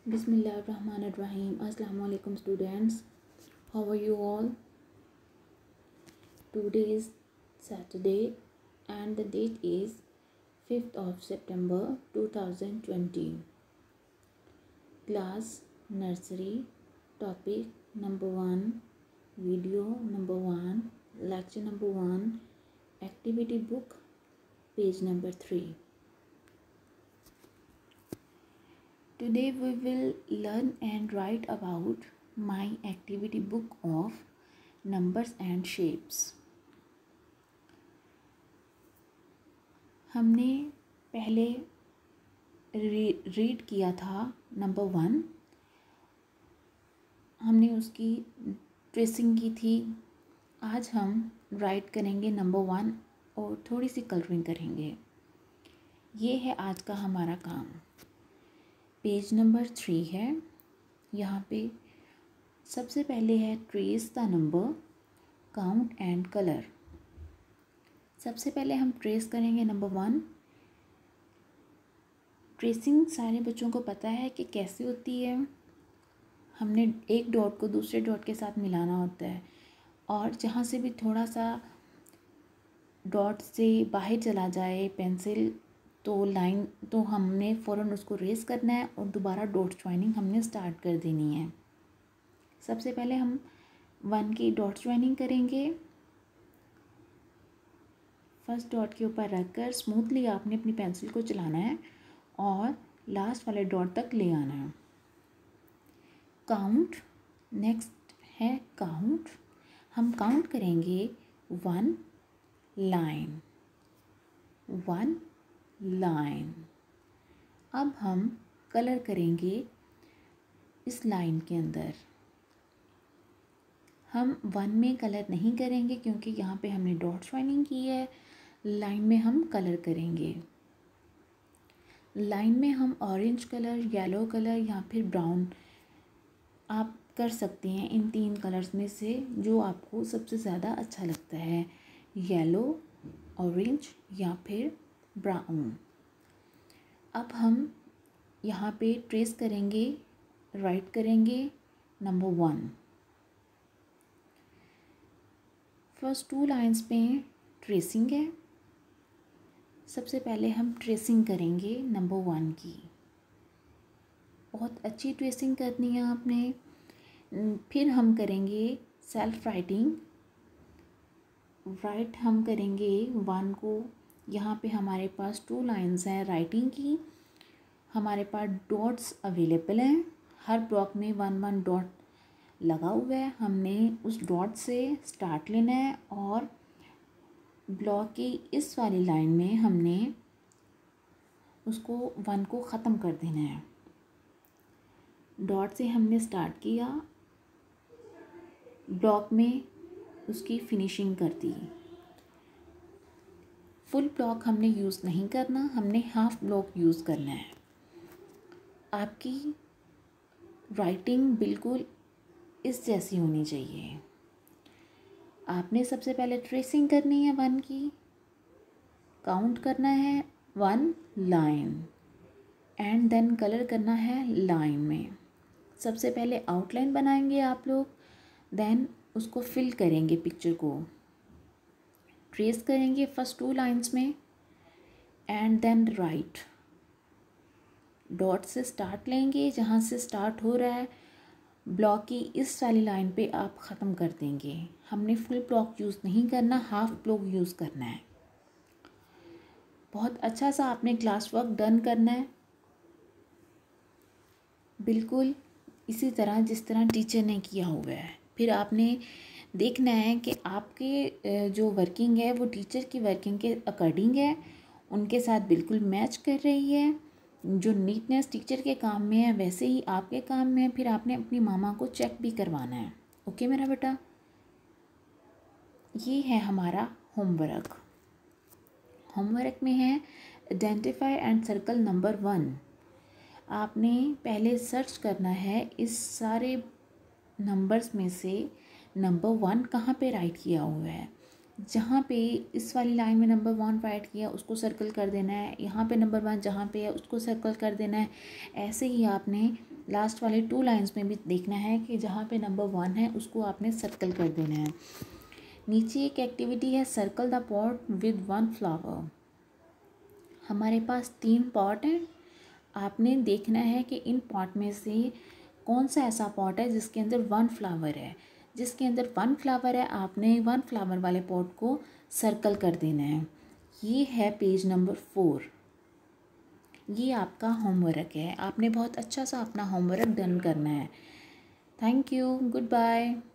Bismillahirrahmanirrahim. Assalamu alaikum students. How are you all? Today is Saturday and the date is 5th of September 2020. Class Nursery, topic number 1, video number 1, lecture number 1, activity book, page number 3. Today we will learn and write about my activity book of numbers and shapes. हमने पहले read किया था number 1, हमने उसकी tracing की थी. आज हम राइट करेंगे नंबर 1 और थोड़ी सी कलरिंग करेंगे. ये है आज का हमारा काम. पेज नंबर 3 है. यहाँ पे सबसे पहले है trace the number, count and colour. सबसे पहले हम ट्रेस करेंगे नंबर 1. ट्रेसिंग सारे बच्चों को पता है कि कैसे होती है. हमने एक डॉट को दूसरे डॉट के साथ मिलाना होता है और जहाँ से भी थोड़ा सा डॉट से बाहर चला जाए पेंसिल तो लाइन तो हमने फ़ौरन उसको रेस करना है और दोबारा डॉट ज्वाइनिंग हमने स्टार्ट कर देनी है. सबसे पहले हम 1 की डॉट ज्वाइनिंग करेंगे. फर्स्ट डॉट के ऊपर रखकर स्मूथली आपने अपनी पेंसिल को चलाना है और लास्ट वाले डॉट तक ले आना है. काउंट नेक्स्ट है काउंट. हम काउंट करेंगे 1 लाइन. अब हम कलर करेंगे इस लाइन के अंदर. हम 1 में कलर नहीं करेंगे क्योंकि यहाँ पे हमने डॉट ज्वाइनिंग की है. लाइन में हम कलर करेंगे. लाइन में हम ऑरेंज कलर, येलो कलर या फिर ब्राउन आप कर सकते हैं. इन 3 कलर्स में से जो आपको सबसे ज़्यादा अच्छा लगता है, येलो, ऑरेंज या फिर ब्राउन. अब हम यहाँ पे ट्रेस करेंगे, राइट करेंगे नंबर 1. फर्स्ट 2 लाइंस पे ट्रेसिंग है. सबसे पहले हम ट्रेसिंग करेंगे नंबर 1 की. बहुत अच्छी ट्रेसिंग करनी है आपने. फिर हम करेंगे सेल्फ राइटिंग. राइट हम करेंगे 1 को. यहाँ पे हमारे पास 2 लाइंस हैं राइटिंग की. हमारे पास डॉट्स अवेलेबल हैं. हर ब्लॉक में 1 डॉट लगा हुआ है. हमने उस डॉट से स्टार्ट लेना है और ब्लॉक की इस वाली लाइन में हमने उसको 1 को ख़त्म कर देना है. डॉट से हमने स्टार्ट किया, ब्लॉक में उसकी फिनिशिंग कर दी. फुल ब्लॉक हमने यूज़ नहीं करना, हमने हाफ ब्लॉक यूज़ करना है. आपकी राइटिंग बिल्कुल इस जैसी होनी चाहिए. आपने सबसे पहले ट्रेसिंग करनी है 1 की. काउंट करना है 1 लाइन एंड देन कलर करना है लाइन में. सबसे पहले आउटलाइन बनाएंगे आप लोग, देन उसको फिल करेंगे पिक्चर को. ट्रेस करेंगे फर्स्ट 2 लाइंस में एंड देन राइट. डॉट से स्टार्ट लेंगे, जहाँ से स्टार्ट हो रहा है ब्लॉक की इस वाली लाइन पे आप ख़त्म कर देंगे. हमने फुल ब्लॉक यूज़ नहीं करना, हाफ ब्लॉक यूज़ करना है. बहुत अच्छा सा आपने क्लास वर्क डन करना है बिल्कुल इसी तरह जिस तरह टीचर ने किया हुआ है. फिर आपने देखना है कि आपके जो वर्किंग है वो टीचर की वर्किंग के अकॉर्डिंग है, उनके साथ बिल्कुल मैच कर रही है. जो नीटनेस टीचर के काम में है वैसे ही आपके काम में है. फिर आपने अपनी मामा को चेक भी करवाना है. ओके मेरा बेटा, ये है हमारा होमवर्क. होमवर्क में है आइडेंटिफाई एंड सर्कल नंबर 1. आपने पहले सर्च करना है इस सारे नंबर्स में से नंबर 1 कहाँ पे राइट किया हुआ है. जहाँ पे इस वाली लाइन में नंबर 1 राइट किया उसको सर्कल कर देना है. यहाँ पे नंबर 1 जहाँ पे है उसको सर्कल कर देना है. ऐसे ही आपने लास्ट वाले 2 लाइंस में भी देखना है कि जहाँ पे नंबर 1 है उसको आपने सर्कल कर देना है। नीचे एक एक्टिविटी है, circle the pot with 1 flower. हमारे पास 3 पॉट हैं। आपने देखना है कि इन पॉट में से कौन सा ऐसा पॉट है जिसके अंदर 1 फ्लावर है। जिसके अंदर 1 फ्लावर है आपने 1 फ्लावर वाले पॉट को सर्कल कर देना है। ये है पेज नंबर 4। ये आपका होमवर्क है। आपने बहुत अच्छा सा अपना होमवर्क डन करना है। Thank you, good bye.